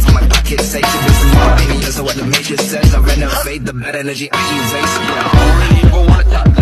pounds in my pocket, safe to be some more. Baby, so what the matrix says, I renovate the bad energy I erase. Yeah, I don't really ever wanna talk.